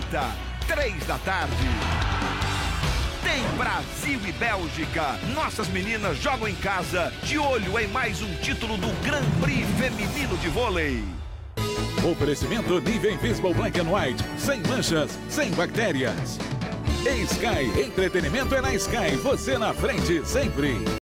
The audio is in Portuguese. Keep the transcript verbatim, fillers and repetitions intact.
quarta, três da tarde. Tem Brasil e Bélgica. Nossas meninas jogam em casa, de olho em mais um título do Grand Prix feminino de vôlei. Oferecimento nível Invisible Black and White, sem manchas, sem bactérias. Sky, entretenimento é na Sky, você na frente sempre.